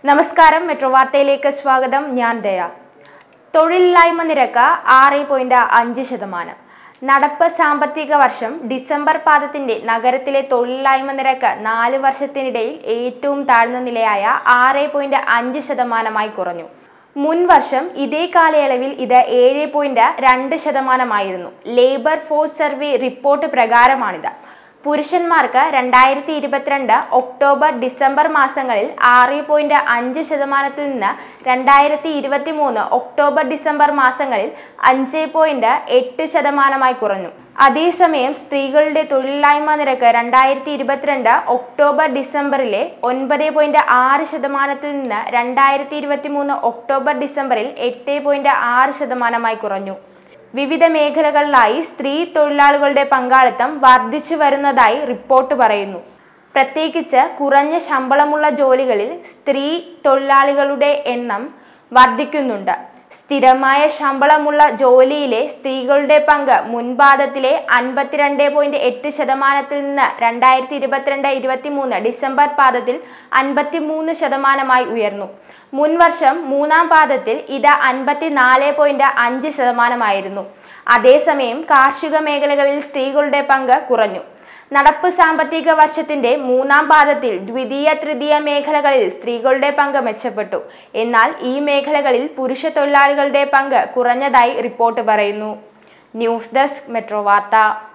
നമസ്കാരം മെട്രോ വാർത്തയിലേക്ക് സ്വാഗതം. ഞാൻ ദയ. തൊഴിലില്ലായ്മ നിരക്ക് 6.5%. നടപ്പ് സാമ്പത്തിക വർഷം ഡിസംബർ പാദത്തിന്റെ നഗരത്തിലെ തൊഴിലില്ലായ്മ നിരക്ക് 4 വർഷത്തിനിടയിൽ ഏറ്റവും താഴ്ന്ന നിലയായ 6.5% കുറഞ്ഞു. മുൻ വർഷം ഇതേ കാലയളവിൽ ഇത് 7.2% ലേബർ ഫോഴ്സ് സർവേ റിപ്പോർട്ട് പ്രകാരമാണിത്. പുരുഷന്മാർക്ക് 2022 ഒക്ടോബർ ഡിസംബർ മാസങ്ങളിൽ 6.5% നിന്ന് 2023 ഒക്ടോബർ ഡിസംബർ മാസങ്ങളിൽ 5.8% കുറഞ്ഞു. അതേസമയം സ്ത്രീകളുടെ തൊഴിലില്ലായ്മ നിരക്ക് 2022 ഒക്ടോബർ ഡിസംബറിലെ 9.6% നിന്ന് 2023 ഒക്ടോബർ ഡിസംബറിൽ 8.6% കുറഞ്ഞു. വിവിധ മേഖലകളിലായി സ്ത്രീ തൊഴിലാളികളുടെ പങ്കാളിത്തം വർദ്ധിച്ചു വരുന്നതായി റിപ്പോർട്ട് പറയുന്നു. പ്രത്യേകിച്ച് കുറഞ്ഞ ശമ്പളമുള്ള ജോലികളിൽ സ്ത്രീ തൊഴിലാളികളുടെ എണ്ണം വർദ്ധിക്കുന്നുണ്ട്. സ്ഥിരമായ ശമ്പളമുള്ള ജോലിയിലെ സ്ത്രീകളുടെ പങ്ക് മുൻപാദത്തിലെ 52.8% നിന്ന് 2022-23 ഡിസംബർ പാദത്തിൽ 53% ഉയർന്നു. മുൻവർഷം മൂന്നാം പാദത്തിൽ ഇത് 54.5% അതേസമയം കാർഷിക മേഖലകളിൽ സ്ത്രീകളുടെ പങ്ക് കുറഞ്ഞു. നടപ്പ് സാമ്പത്തിക വർഷത്തിന്റെ മൂന്നാം പാദത്തിൽ ദ്വിതീയ തൃതീയ മേഖലകളിൽ സ്ത്രീകളുടെ പങ്ക് മെച്ചപ്പെട്ടു. എന്നാൽ ഈ മേഖലകളിൽ പുരുഷ തൊഴിലാളികളുടെ പങ്ക് കുറഞ്ഞതായി റിപ്പോർട്ട് പറയുന്നു. ന്യൂസ് ഡെസ്ക് മെട്രോ വാർത്ത.